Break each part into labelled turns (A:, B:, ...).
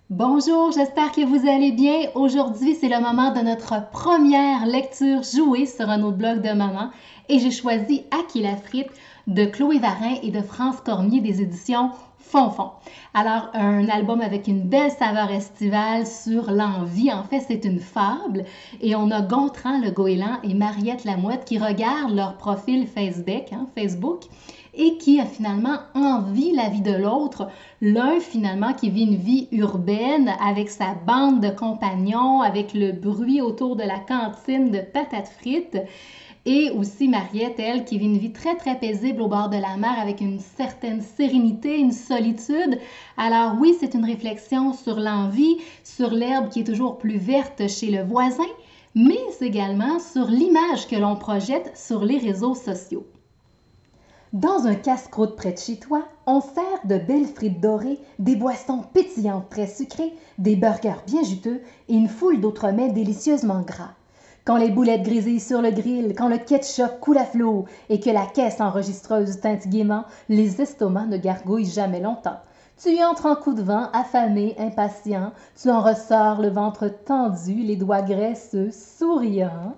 A: Bonjour, j'espère que vous allez bien. Aujourd'hui, c'est le moment de notre première lecture jouée sur un autre blog de maman et j'ai choisi À qui la frite de Chloé Varin et de France Cormier des éditions Fonfon. Alors, un album avec une belle saveur estivale sur l'envie. En fait, c'est une fable et on a Gontran le goéland et Mariette la mouette qui regardent leur profil Facebook et qui a finalement envie la vie de l'autre. L'un finalement qui vit une vie urbaine avec sa bande de compagnons, avec le bruit autour de la cantine de patates frites. Et aussi Mariette, elle, qui vit une vie très, très paisible au bord de la mer avec une certaine sérénité, une solitude. Alors oui, c'est une réflexion sur l'envie, sur l'herbe qui est toujours plus verte chez le voisin, mais également sur l'image que l'on projette sur les réseaux sociaux. Dans un casse-croûte près de chez toi, on sert de belles frites dorées, des boissons pétillantes très sucrées, des burgers bien juteux et une foule d'autres mets délicieusement gras. Quand les boulettes grisillent sur le grill, quand le ketchup coule à flot et que la caisse enregistreuse teinte gaiement, les estomacs ne gargouillent jamais longtemps. Tu y entres en coup de vent, affamé, impatient, tu en ressors le ventre tendu, les doigts graisseux, souriant.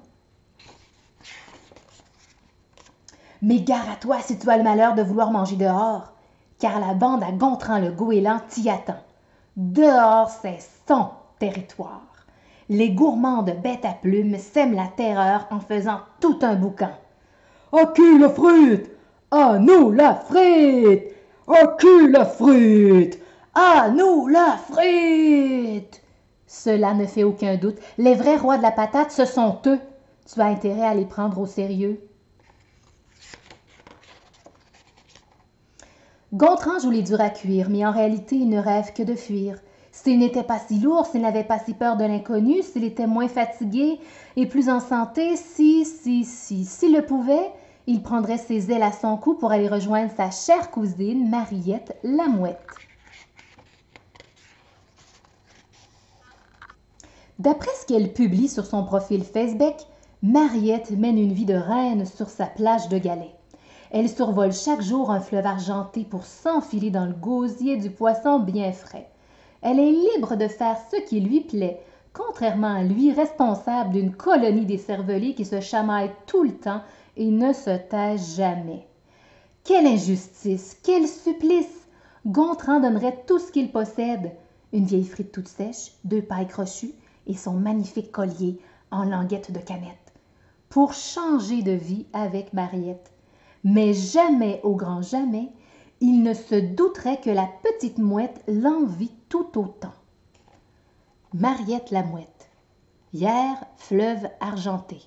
A: Mais gare à toi si tu as le malheur de vouloir manger dehors, car la bande à Gontran le goéland t'y attend. Dehors, c'est son territoire. Les gourmandes bêtes à plumes sèment la terreur en faisant tout un boucan. À qui la frite? À nous la frite! À qui la frite? À nous la frite! Cela ne fait aucun doute. Les vrais rois de la patate, ce sont eux. Tu as intérêt à les prendre au sérieux. Gontran joue les durs à cuire, mais en réalité, il ne rêve que de fuir. S'il n'était pas si lourd, s'il n'avait pas si peur de l'inconnu, s'il était moins fatigué et plus en santé, s'il le pouvait, il prendrait ses ailes à son cou pour aller rejoindre sa chère cousine, Mariette la mouette. D'après ce qu'elle publie sur son profil Facebook, Mariette mène une vie de reine sur sa plage de galets. Elle survole chaque jour un fleuve argenté pour s'enfiler dans le gosier du poisson bien frais. Elle est libre de faire ce qui lui plaît, contrairement à lui, responsable d'une colonie d'écervelés qui se chamaillent tout le temps et ne se taisent jamais. Quelle injustice, quel supplice! Gontran donnerait tout ce qu'il possède, une vieille frite toute sèche, 2 pailles crochues et son magnifique collier en languette de canette, pour changer de vie avec Mariette. Mais jamais, au grand jamais, il ne se douterait que la petite mouette l'envie tout autant. Mariette la mouette. Hier, fleuve argenté.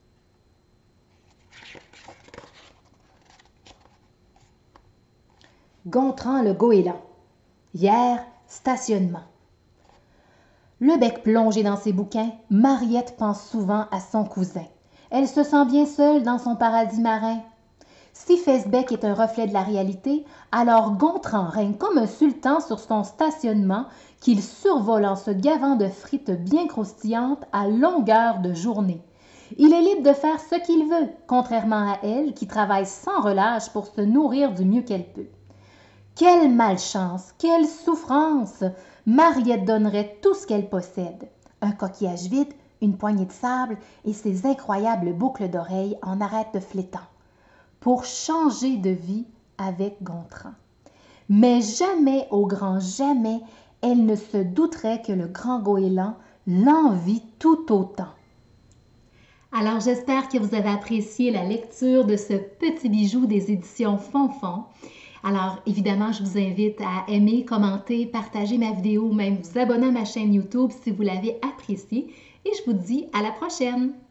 A: Gontran le goéland. Hier, stationnement. Le bec plongé dans ses bouquins, Mariette pense souvent à son cousin. Elle se sent bien seule dans son paradis marin. Si Facebook est un reflet de la réalité, alors Gontran règne comme un sultan sur son stationnement qu'il survole en se gavant de frites bien croustillantes à longueur de journée. Il est libre de faire ce qu'il veut, contrairement à elle qui travaille sans relâche pour se nourrir du mieux qu'elle peut. Quelle malchance, quelle souffrance! Mariette donnerait tout ce qu'elle possède. Un coquillage vide, une poignée de sable et ses incroyables boucles d'oreilles en arêtes de flétan pour changer de vie avec Gontran. Mais jamais, au grand jamais, elle ne se douterait que le grand goéland l'envie tout autant. Alors j'espère que vous avez apprécié la lecture de ce petit bijou des éditions Fonfon. Alors évidemment, je vous invite à aimer, commenter, partager ma vidéo, même vous abonner à ma chaîne YouTube si vous l'avez appréciée. Et je vous dis à la prochaine!